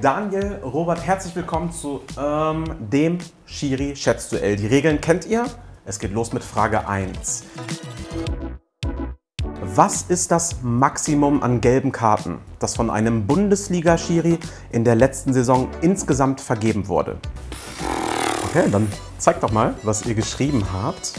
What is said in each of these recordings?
Daniel, Robert, herzlich willkommen zu dem Schiri-Schätzduell. Die Regeln kennt ihr? Es geht los mit Frage 1. Was ist das Maximum an gelben Karten, das von einem Bundesliga-Schiri in der letzten Saison insgesamt vergeben wurde? Okay, dann zeigt doch mal, was ihr geschrieben habt.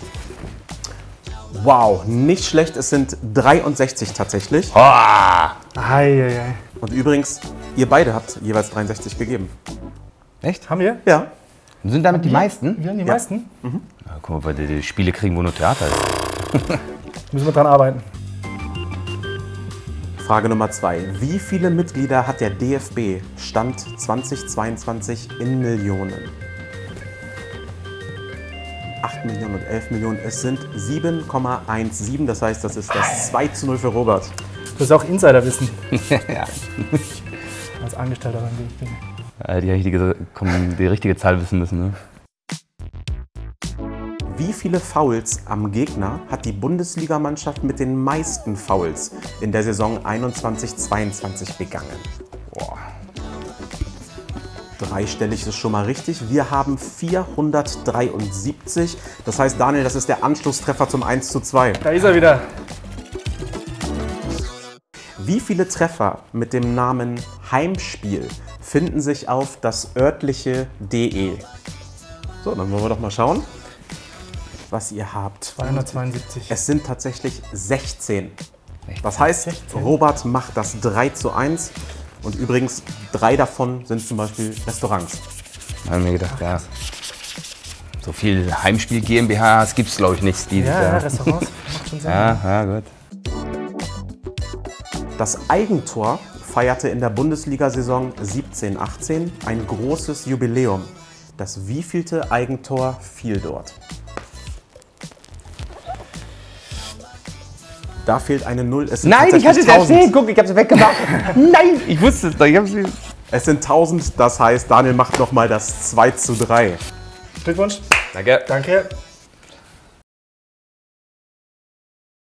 Wow, nicht schlecht, es sind 63 tatsächlich. Oh. Ei. Und übrigens, ihr beide habt jeweils 63 gegeben. Echt? Haben wir? Ja. Und sind damit die meisten? Wir haben die meisten? Ja, guck mal, weil die Spiele kriegen, wo nur Theater ist. Müssen wir dran arbeiten. Frage Nummer 2. Wie viele Mitglieder hat der DFB Stand 2022 in Millionen? 8 Millionen und 11 Millionen. Es sind 7,17. Das heißt, das ist das 2:0 für Robert. Das ist auch Insiderwissen. Ja. Als Angestellter beim DFB. Ja, die richtige Zahl wissen müssen, ne? Wie viele Fouls am Gegner hat die Bundesligamannschaft mit den meisten Fouls in der Saison 21/22 begangen? Boah. Dreistellig ist schon mal richtig. Wir haben 473. Das heißt, Daniel, das ist der Anschlusstreffer zum 1:2. Da ist er wieder. Wie viele Treffer mit dem Namen Heimspiel finden sich auf das örtliche DE? So, dann wollen wir doch mal schauen, was ihr habt. 272. Es sind tatsächlich 16. 16. Das heißt, 16. Robert macht das 3:1. Und übrigens, 3 davon sind zum Beispiel Restaurants. Da haben wir gedacht, ja. So viel Heimspiel GmbHs gibt es, glaube ich, nicht. Ja, Restaurants. Macht schon Sinn. Ja, gut. Das Eigentor feierte in der Bundesliga-Saison 17/18 ein großes Jubiläum. Das wievielte Eigentor fiel dort? Da fehlt eine 0. Es sind Nein, ich hatte es tatsächlich erzählt. Guck, ich habe es weggemacht. Nein, ich wusste es doch. Es sind 1000. Das heißt, Daniel macht nochmal das 2:3. Glückwunsch. Danke. Danke.